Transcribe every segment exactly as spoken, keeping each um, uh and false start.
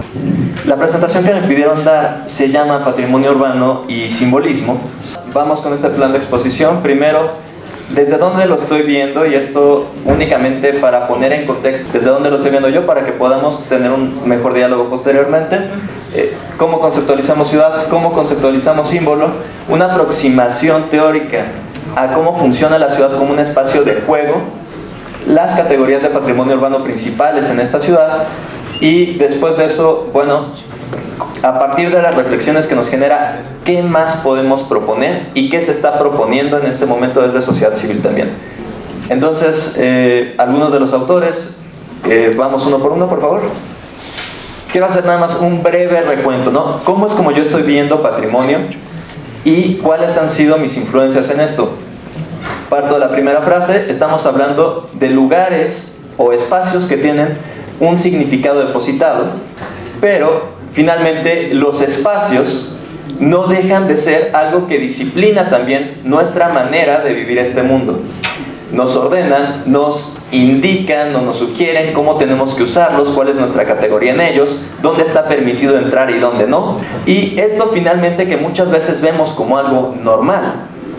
La presentación que me pidieron dar se llama Patrimonio Urbano y Simbolismo. Vamos con este plan de exposición. Primero, desde dónde lo estoy viendo, y esto únicamente para poner en contexto desde dónde lo estoy viendo yo, para que podamos tener un mejor diálogo posteriormente. Eh, cómo conceptualizamos ciudad, cómo conceptualizamos símbolo, una aproximación teórica a cómo funciona la ciudad como un espacio de juego, las categorías de patrimonio urbano principales en esta ciudad, y después de eso, bueno, a partir de las reflexiones que nos genera, ¿qué más podemos proponer y qué se está proponiendo en este momento desde sociedad civil también? Entonces, eh, algunos de los autores, eh, vamos uno por uno, por favor. Quiero hacer nada más un breve recuento, ¿no? ¿Cómo es como yo estoy viendo patrimonio y cuáles han sido mis influencias en esto? Parto de la primera frase. Estamos hablando de lugares o espacios que tienen un significado depositado, pero finalmente los espacios no dejan de ser algo que disciplina también nuestra manera de vivir este mundo. Nos ordenan, nos indican o nos sugieren cómo tenemos que usarlos, cuál es nuestra categoría en ellos, dónde está permitido entrar y dónde no. Y esto finalmente, que muchas veces vemos como algo normal,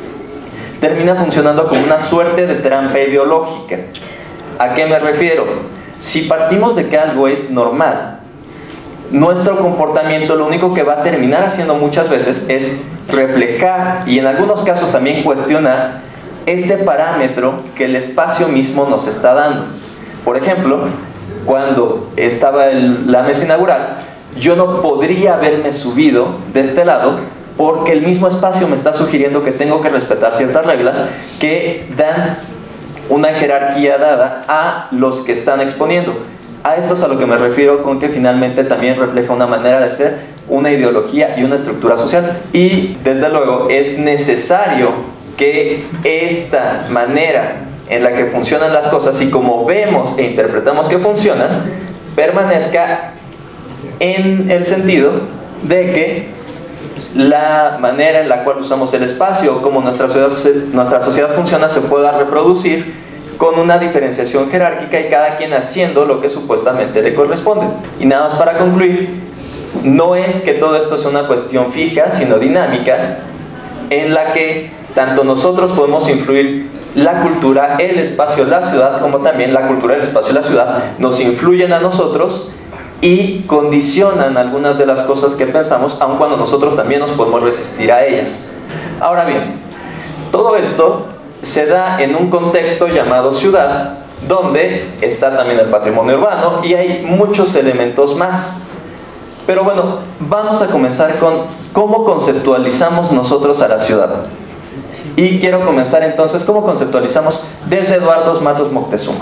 termina funcionando como una suerte de trampa ideológica. ¿A qué me refiero? Si partimos de que algo es normal, nuestro comportamiento lo único que va a terminar haciendo muchas veces es reflejar, y en algunos casos también cuestionar, este parámetro que el espacio mismo nos está dando. Por ejemplo, cuando estaba el, la mesa inaugural, yo no podría haberme subido de este lado porque el mismo espacio me está sugiriendo que tengo que respetar ciertas reglas que dan una jerarquía dada a los que están exponiendo. A esto es a lo que me refiero con que finalmente también refleja una manera de ser, una ideología y una estructura social. Y desde luego es necesario que esta manera en la que funcionan las cosas y como vemos e interpretamos que funcionan, permanezca en el sentido de que la manera en la cual usamos el espacio, como nuestra sociedad, nuestra sociedad funciona, se pueda reproducir con una diferenciación jerárquica y cada quien haciendo lo que supuestamente le corresponde. Y nada más para concluir, no es que todo esto sea una cuestión fija, sino dinámica, en la que tanto nosotros podemos influir, la cultura, el espacio, la ciudad, como también la cultura, el espacio y la ciudad nos influyen a nosotros y condicionan algunas de las cosas que pensamos, aun cuando nosotros también nos podemos resistir a ellas. Ahora bien, todo esto se da en un contexto llamado ciudad, donde está también el patrimonio urbano y hay muchos elementos más. Pero bueno, vamos a comenzar con cómo conceptualizamos nosotros a la ciudad. Y quiero comenzar entonces, ¿cómo conceptualizamos? Desde Eduardo Matos Moctezuma.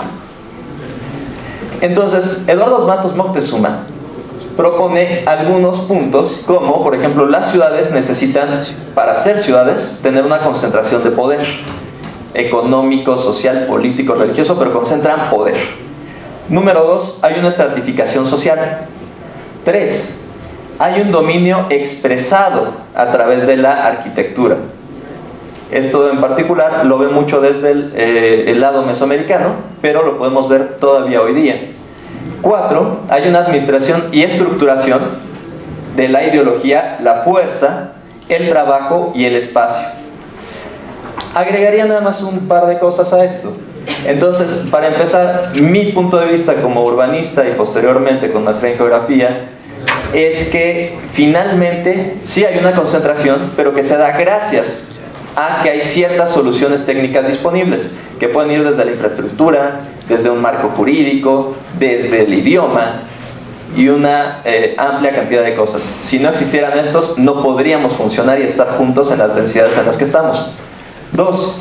Entonces, Eduardo Matos Moctezuma propone algunos puntos, como por ejemplo, las ciudades necesitan, para ser ciudades, tener una concentración de poder económico, social, político, religioso, pero concentran poder. Número dos, hay una estratificación social. Tres, hay un dominio expresado a través de la arquitectura. Esto en particular lo ve mucho desde el, eh, el lado mesoamericano, pero lo podemos ver todavía hoy día. Cuatro, hay una administración y estructuración de la ideología, la fuerza, el trabajo y el espacio. Agregaría nada más un par de cosas a esto. Entonces, para empezar, mi punto de vista como urbanista y posteriormente con maestría en geografía es que finalmente sí hay una concentración, pero que se da gracias a que hay ciertas soluciones técnicas disponibles, que pueden ir desde la infraestructura, desde un marco jurídico, desde el idioma y una eh, amplia cantidad de cosas. Si no existieran estos, no podríamos funcionar y estar juntos en las densidades en las que estamos. Dos,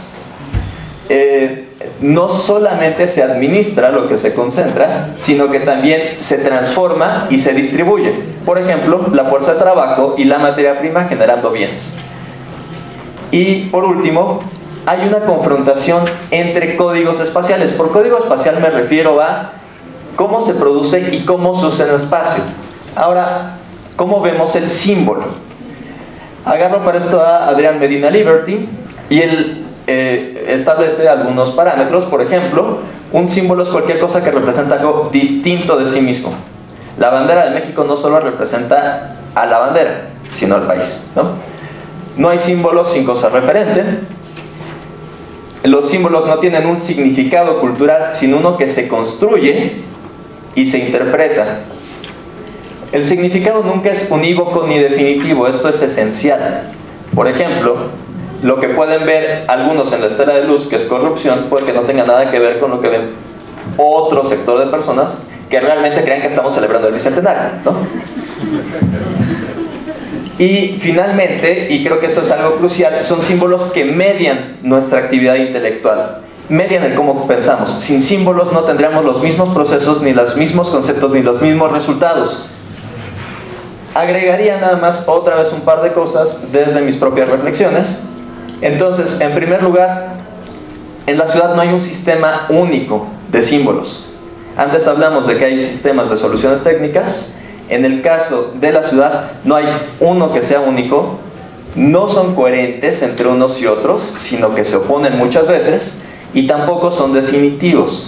eh, no solamente se administra lo que se concentra, sino que también se transforma y se distribuye. Por ejemplo, la fuerza de trabajo y la materia prima generando bienes. Y por último, hay una confrontación entre códigos espaciales. Por código espacial me refiero a cómo se produce y cómo se usa en el espacio. Ahora, ¿cómo vemos el símbolo? Agarro para esto a Adrián Medina Liberty y él eh, establece algunos parámetros. Por ejemplo, un símbolo es cualquier cosa que representa algo distinto de sí mismo. La bandera de México no solo representa a la bandera, sino al país, ¿no? No hay símbolos sin cosa referente. Los símbolos no tienen un significado cultural, sino uno que se construye y se interpreta. El significado nunca es unívoco ni definitivo, esto es esencial. Por ejemplo, lo que pueden ver algunos en la estela de luz, que es corrupción, puede que no tenga nada que ver con lo que ven otro sector de personas que realmente creen que estamos celebrando el bicentenario, ¿no? Y finalmente, y creo que esto es algo crucial, son símbolos que median nuestra actividad intelectual, median el cómo pensamos. Sin símbolos no tendríamos los mismos procesos, ni los mismos conceptos, ni los mismos resultados. Agregaría nada más otra vez un par de cosas desde mis propias reflexiones. Entonces, en primer lugar, en la ciudad no hay un sistema único de símbolos. Antes hablamos de que hay sistemas de soluciones técnicas. En el caso de la ciudad no hay uno que sea único, no son coherentes entre unos y otros, sino que se oponen muchas veces, y tampoco son definitivos.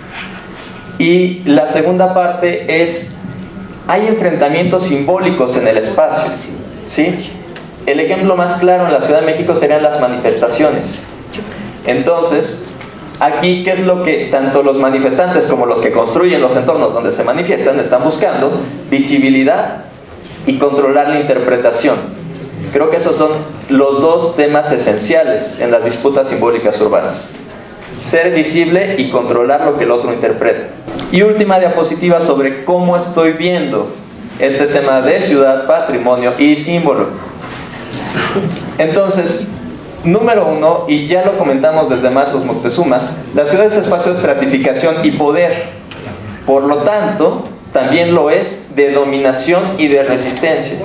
Y la segunda parte es, hay enfrentamientos simbólicos en el espacio, ¿sí? El ejemplo más claro en la Ciudad de México serían las manifestaciones. Entonces, aquí, ¿qué es lo que tanto los manifestantes como los que construyen los entornos donde se manifiestan están buscando? Visibilidad y controlar la interpretación. Creo que esos son los dos temas esenciales en las disputas simbólicas urbanas. Ser visible y controlar lo que el otro interpreta. Y última diapositiva sobre cómo estoy viendo este tema de ciudad, patrimonio y símbolo. Entonces, número uno, y ya lo comentamos desde Matos Moctezuma, la ciudad es espacio de estratificación y poder. Por lo tanto, también lo es de dominación y de resistencia.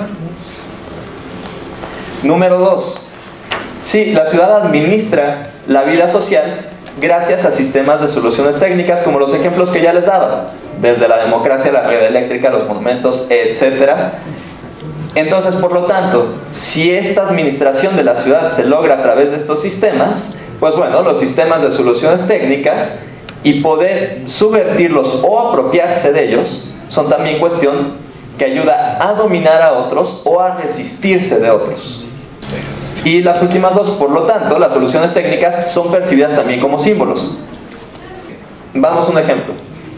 Número dos, sí, la ciudad administra la vida social gracias a sistemas de soluciones técnicas como los ejemplos que ya les daba, desde la democracia, la red eléctrica, los monumentos, etcétera. Entonces, por lo tanto, si esta administración de la ciudad se logra a través de estos sistemas, pues bueno, los sistemas de soluciones técnicas y poder subvertirlos o apropiarse de ellos son también cuestión que ayuda a dominar a otros o a resistirse de otros. Y las últimas dos, por lo tanto, las soluciones técnicas son percibidas también como símbolos. Vamos a un ejemplo.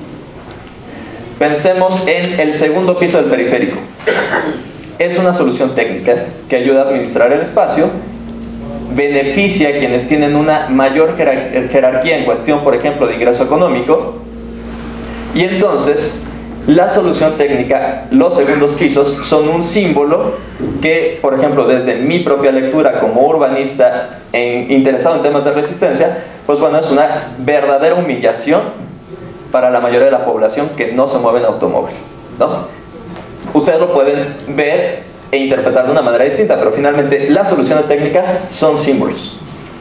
Pensemos en el segundo piso del periférico. Es una solución técnica que ayuda a administrar el espacio, beneficia a quienes tienen una mayor jerarquía en cuestión, por ejemplo, de ingreso económico, y entonces la solución técnica, los segundos pisos, son un símbolo que, por ejemplo, desde mi propia lectura como urbanista e interesado en temas de resistencia, pues bueno, es una verdadera humillación para la mayoría de la población que no se mueve en automóvil, ¿no? Ustedes lo pueden ver e interpretar de una manera distinta, pero finalmente las soluciones técnicas son símbolos.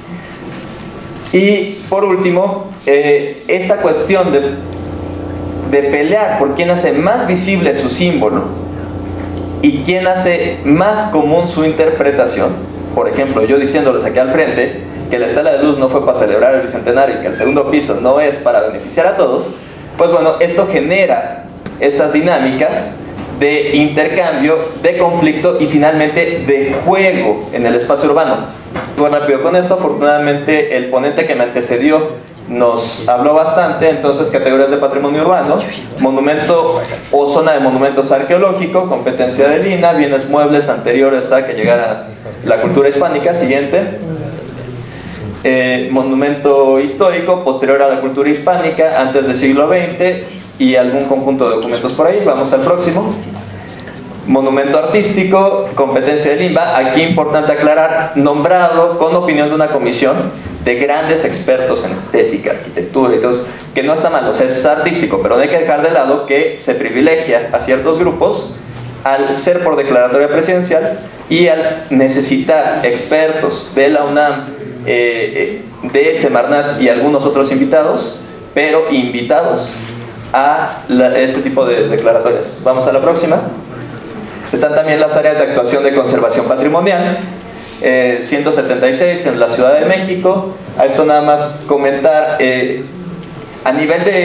Y por último, eh, esta cuestión de, de pelear por quién hace más visible su símbolo y quién hace más común su interpretación. Por ejemplo, yo diciéndoles aquí al frente que la estela de luz no fue para celebrar el bicentenario y que el segundo piso no es para beneficiar a todos, pues bueno, esto genera estas dinámicas de intercambio, de conflicto y finalmente de juego en el espacio urbano. Voy rápido con esto, afortunadamente el ponente que me antecedió nos habló bastante. Entonces, categorías de patrimonio urbano: monumento o zona de monumentos arqueológico, competencia del I N A H, bienes muebles anteriores a que llegara la cultura hispánica, siguiente. Eh, monumento histórico posterior a la cultura hispánica, antes del siglo veinte, y algún conjunto de documentos por ahí. Vamos al próximo. Monumento artístico, competencia del I N B A. Aquí importante aclarar, nombrado con opinión de una comisión de grandes expertos en estética, arquitectura y todo eso, que no está mal, o sea, es artístico, pero no hay que dejar de lado que se privilegia a ciertos grupos al ser por declaratoria presidencial y al necesitar expertos de la UNAM, eh, de Semarnat y algunos otros invitados, pero invitados a la, este tipo de declaratorias. Vamos a la próxima. Están también las áreas de actuación de conservación patrimonial, eh, ciento setenta y seis en la Ciudad de México. A esto nada más comentar, eh, a nivel de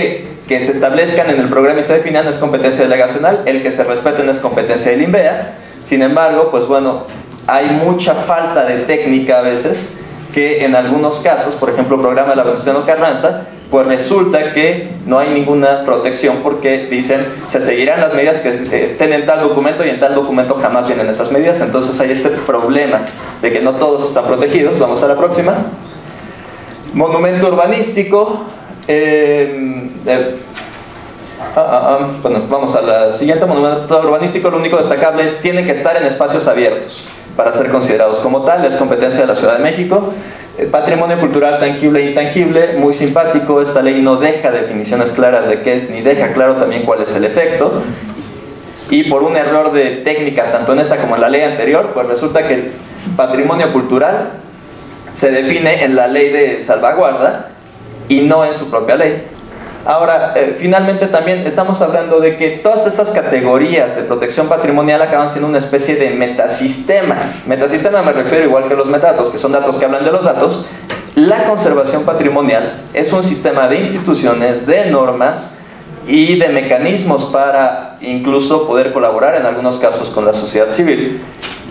que se establezcan en el programa y se definan es competencia delegacional, el que se respeten es competencia del INVEA. Sin embargo, pues bueno, hay mucha falta de técnica a veces, que en algunos casos, por ejemplo, el programa de la Venustiano Carranza, pues resulta que no hay ninguna protección porque dicen, se seguirán las medidas que estén en tal documento y en tal documento jamás vienen esas medidas. Entonces hay este problema de que no todos están protegidos. Vamos a la próxima. Monumento urbanístico. Eh, eh, ah, ah, ah, bueno, vamos a la siguiente. Monumento urbanístico, lo único destacable es tiene que estar en espacios abiertos para ser considerados como tal. Es competencia de la Ciudad de México. Patrimonio cultural tangible e intangible, muy simpático. Esta ley no deja definiciones claras de qué es, ni deja claro también cuál es el efecto. Y por un error de técnica, tanto en esta como en la ley anterior, pues resulta que el patrimonio cultural se define en la ley de salvaguarda y no en su propia ley. Ahora, eh, finalmente también estamos hablando de que todas estas categorías de protección patrimonial acaban siendo una especie de metasistema. Metasistema me refiero igual que los metadatos, que son datos que hablan de los datos. La conservación patrimonial es un sistema de instituciones, de normas y de mecanismos para incluso poder colaborar en algunos casos con la sociedad civil,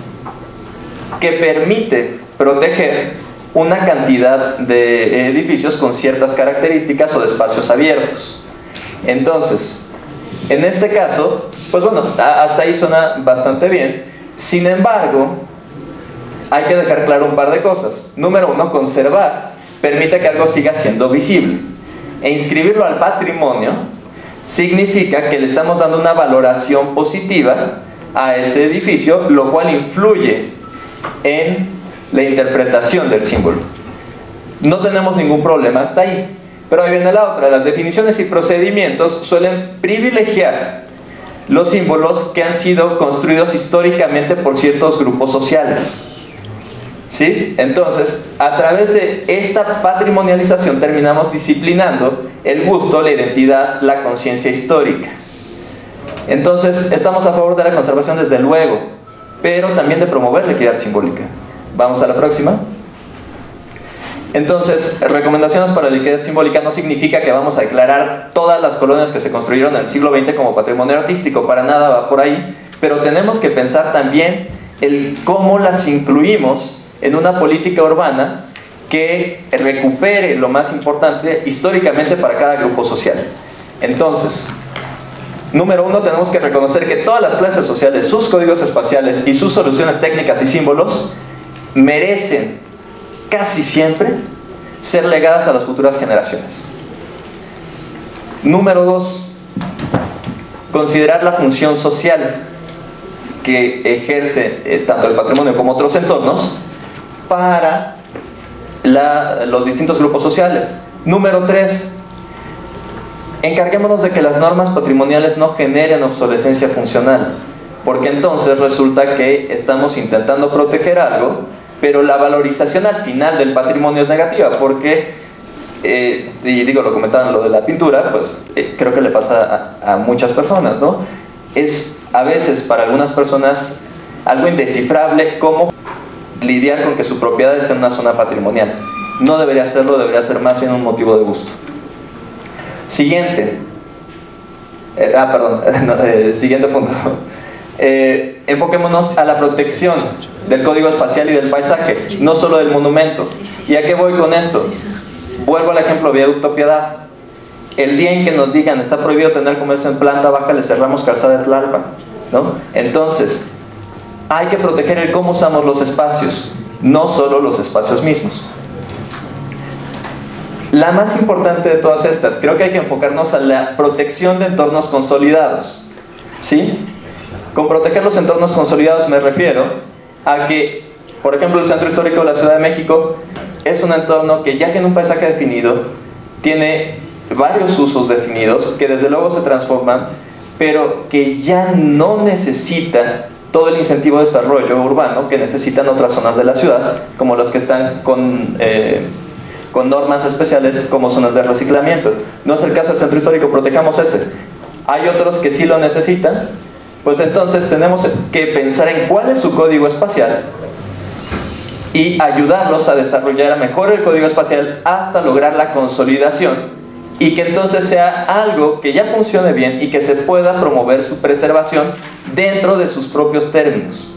que permite proteger una cantidad de edificios con ciertas características o de espacios abiertos. Entonces, en este caso, pues bueno, hasta ahí suena bastante bien. Sin embargo, hay que dejar claro un par de cosas. Número uno, conservar permite que algo siga siendo visible. E inscribirlo al patrimonio significa que le estamos dando una valoración positiva a ese edificio, lo cual influye en la interpretación del símbolo. No tenemos ningún problema hasta ahí, pero ahí viene la otra. Las definiciones y procedimientos suelen privilegiar los símbolos que han sido construidos históricamente por ciertos grupos sociales, ¿sí? Entonces, a través de esta patrimonialización terminamos disciplinando el gusto, la identidad, la conciencia histórica. Entonces, estamos a favor de la conservación desde luego, pero también de promover la equidad simbólica. Vamos a la próxima. Entonces, recomendaciones para la equidad simbólica no significa que vamos a declarar todas las colonias que se construyeron en el siglo veinte como patrimonio artístico, para nada va por ahí, pero tenemos que pensar también el cómo las incluimos en una política urbana que recupere lo más importante históricamente para cada grupo social. Entonces, número uno, tenemos que reconocer que todas las clases sociales, sus códigos espaciales y sus soluciones técnicas y símbolos merecen casi siempre ser legadas a las futuras generaciones. Número dos, considerar la función social que ejerce eh, tanto el patrimonio como otros entornos para la, los distintos grupos sociales. Número tres, encarguémonos de que las normas patrimoniales no generen obsolescencia funcional, porque entonces resulta que estamos intentando proteger algo, pero la valorización al final del patrimonio es negativa, porque, eh, y digo, lo comentaban lo de la pintura, pues eh, creo que le pasa a, a muchas personas, ¿no? Es a veces para algunas personas algo indescifrable cómo lidiar con que su propiedad esté en una zona patrimonial. No debería serlo, debería ser más bien un motivo de gusto. Siguiente. Eh, ah, perdón, no, eh, siguiente punto. Eh, enfoquémonos a la protección del código espacial y del paisaje, no solo del monumento. ¿Y a qué voy con esto? Vuelvo al ejemplo Viaducto Piedad. El día en que nos digan está prohibido tener comercio en planta baja, le cerramos calzada de Tlalpan, ¿no? Entonces, hay que proteger el cómo usamos los espacios, no solo los espacios mismos. La más importante de todas estas, creo que hay que enfocarnos a la protección de entornos consolidados, ¿sí? Con proteger los entornos consolidados me refiero a que, por ejemplo, el Centro Histórico de la Ciudad de México es un entorno que ya tiene un paisaje definido, tiene varios usos definidos, que desde luego se transforman, pero que ya no necesita todo el incentivo de desarrollo urbano que necesitan otras zonas de la ciudad, como las que están con, eh, con normas especiales como zonas de reciclamiento. No es el caso del Centro Histórico, protejamos ese. Hay otros que sí lo necesitan, pues entonces tenemos que pensar en cuál es su código espacial y ayudarlos a desarrollar mejor el código espacial hasta lograr la consolidación y que entonces sea algo que ya funcione bien y que se pueda promover su preservación dentro de sus propios términos.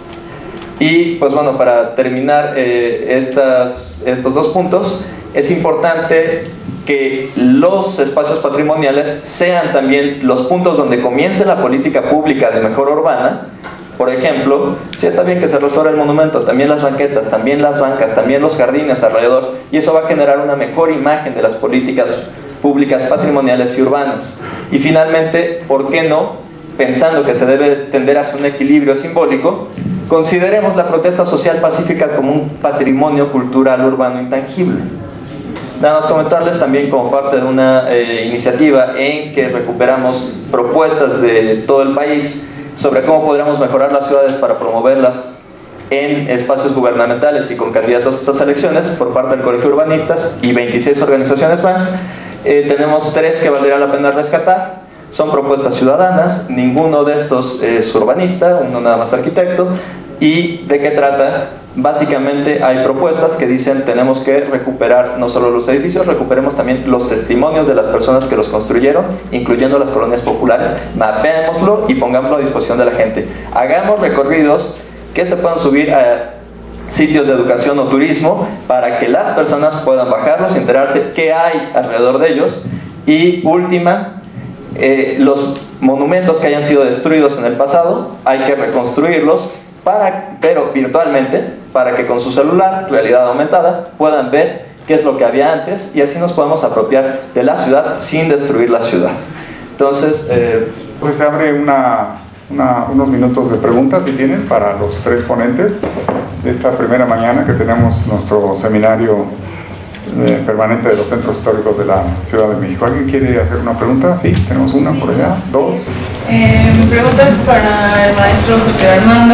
Y pues bueno, para terminar eh, estas, estos dos puntos, es importante que los espacios patrimoniales sean también los puntos donde comience la política pública de mejora urbana. Por ejemplo, si está bien que se restaure el monumento, también las banquetas, también las bancas, también los jardines alrededor, y eso va a generar una mejor imagen de las políticas públicas patrimoniales y urbanas. Y finalmente, ¿por qué no? Pensando que se debe tender hacia un equilibrio simbólico, consideremos la protesta social pacífica como un patrimonio cultural urbano intangible. Nada más comentarles también como parte de una eh, iniciativa en que recuperamos propuestas de todo el país sobre cómo podríamos mejorar las ciudades para promoverlas en espacios gubernamentales y con candidatos a estas elecciones por parte del Colegio de Urbanistas y veintiséis organizaciones más. Eh, tenemos tres que valdría la pena rescatar. Son propuestas ciudadanas, ninguno de estos es urbanista, uno nada más arquitecto. ¿Y de qué trata? Básicamente hay propuestas que dicen tenemos que recuperar no solo los edificios, recuperemos también los testimonios de las personas que los construyeron, incluyendo las colonias populares, mapeémoslo y pongámoslo a disposición de la gente. Hagamos recorridos que se puedan subir a sitios de educación o turismo para que las personas puedan bajarlos, enterarse qué hay alrededor de ellos. Y última, eh, los monumentos que hayan sido destruidos en el pasado hay que reconstruirlos, para, pero virtualmente, para que con su celular, realidad aumentada, puedan ver qué es lo que había antes y así nos podemos apropiar de la ciudad sin destruir la ciudad. Entonces, eh, pues se abre una, una, unos minutos de preguntas, si tienen, para los tres ponentes de esta primera mañana que tenemos nuestro seminario eh, permanente de los centros históricos de la Ciudad de México. ¿Alguien quiere hacer una pregunta? Sí, tenemos una por allá, dos. Eh, mi pregunta es para el maestro José Armando.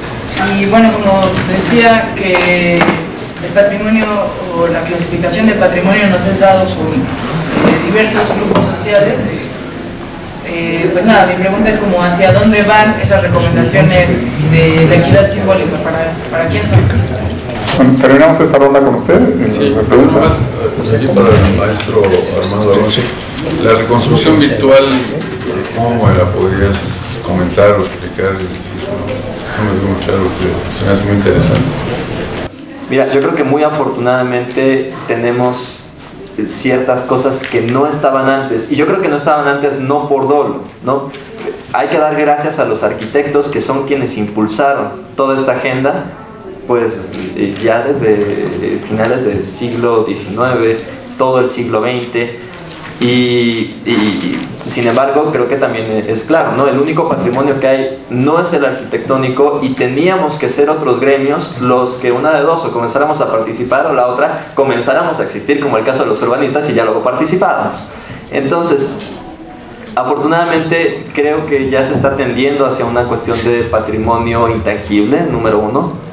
Y bueno, como decía que el patrimonio o la clasificación de patrimonio nos es dado por eh, diversos grupos sociales, eh, pues nada, mi pregunta es como hacia dónde van esas recomendaciones de la equidad simbólica, para, para quién son. Bueno, terminamos esta ronda con usted. Sí, pero más pues aquí para el maestro Armando Alonso. La reconstrucción virtual, ¿cómo me la podrías comentar o explicar? No me digo mucho, algo que se me hace muy interesante. Mira, yo creo que muy afortunadamente tenemos ciertas cosas que no estaban antes, y yo creo que no estaban antes no por dolo, ¿no? Hay que dar gracias a los arquitectos que son quienes impulsaron toda esta agenda, pues ya desde finales del siglo diecinueve, todo el siglo veinte. Y, y sin embargo creo que también es claro, ¿no? El único patrimonio que hay no es el arquitectónico, y teníamos que ser otros gremios los que una de dos, o comenzáramos a participar, o la otra comenzáramos a existir, como el caso de los urbanistas, y ya luego participábamos. Entonces, afortunadamente creo que ya se está tendiendo hacia una cuestión de patrimonio intangible, número uno.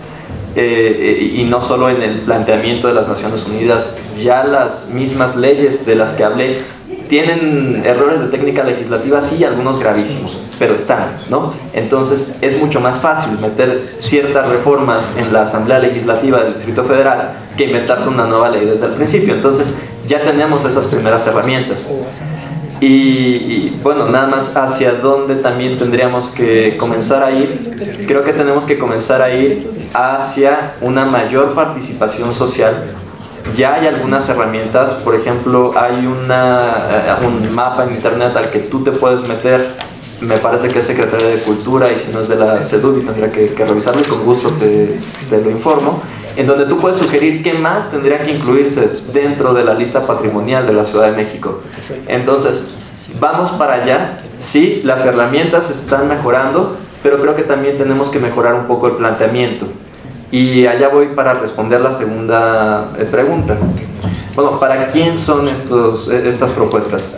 Eh, y no solo en el planteamiento de las Naciones Unidas, ya las mismas leyes de las que hablé tienen errores de técnica legislativa, sí, algunos gravísimos, pero están, ¿no? Entonces es mucho más fácil meter ciertas reformas en la Asamblea Legislativa del Distrito Federal que inventarte una nueva ley desde el principio. Entonces ya tenemos esas primeras herramientas. Y, y bueno, nada más hacia dónde también tendríamos que comenzar a ir. Creo que tenemos que comenzar a ir hacia una mayor participación social. Ya hay algunas herramientas, por ejemplo, hay una, un mapa en internet al que tú te puedes meter, me parece que es Secretaría de Cultura, y si no es de la SEDUBI tendría que, que revisarlo, y con gusto te, te lo informo, en donde tú puedes sugerir qué más tendría que incluirse dentro de la lista patrimonial de la Ciudad de México. Entonces, vamos para allá. Sí, las herramientas se están mejorando, pero creo que también tenemos que mejorar un poco el planteamiento. Y allá voy para responder la segunda pregunta. Bueno, ¿para quién son estos, estas propuestas?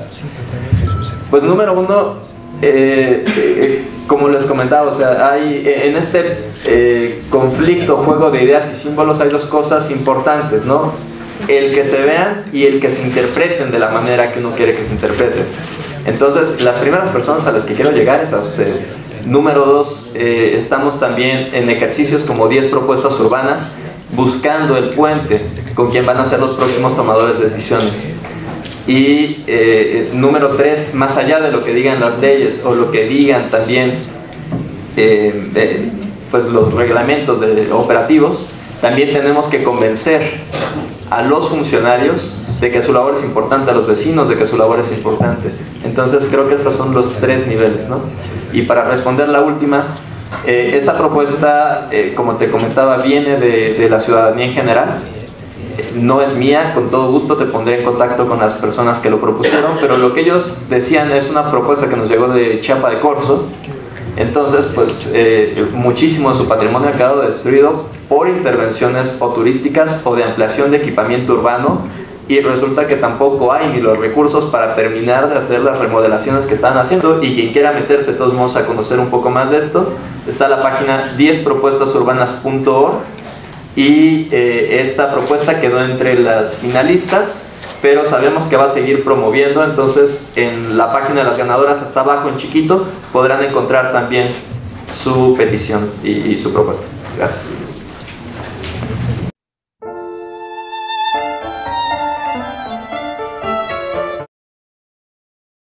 Pues número uno, eh, eh, como les comentaba, o sea, hay, en este eh, conflicto, juego de ideas y símbolos, hay dos cosas importantes, ¿no? El que se vean y el que se interpreten de la manera que uno quiere que se interpreten. Entonces, las primeras personas a las que quiero llegar es a ustedes. Número dos, eh, estamos también en ejercicios como diez propuestas urbanas, buscando el puente con quien van a ser los próximos tomadores de decisiones. Y eh, número tres, más allá de lo que digan las leyes o lo que digan también eh, de, pues los reglamentos de, operativos, también tenemos que convencer a los funcionarios de que su labor es importante, a los vecinos de que su labor es importante. Entonces creo que estos son los tres niveles, ¿no? Y para responder la última, eh, esta propuesta, eh, como te comentaba, viene de, de la ciudadanía en general. No es mía, con todo gusto te pondré en contacto con las personas que lo propusieron, pero lo que ellos decían es una propuesta que nos llegó de Chiapa de Corzo. Entonces, pues, eh, muchísimo de su patrimonio ha quedado destruido por intervenciones o turísticas o de ampliación de equipamiento urbano, y resulta que tampoco hay ni los recursos para terminar de hacer las remodelaciones que están haciendo. Y quien quiera meterse de todos modos a conocer un poco más de esto, está la página diez propuestas urbanas punto org, y eh, esta propuesta quedó entre las finalistas, pero sabemos que va a seguir promoviendo. Entonces en la página de las ganadoras, hasta abajo en chiquito, podrán encontrar también su petición y, y su propuesta. Gracias.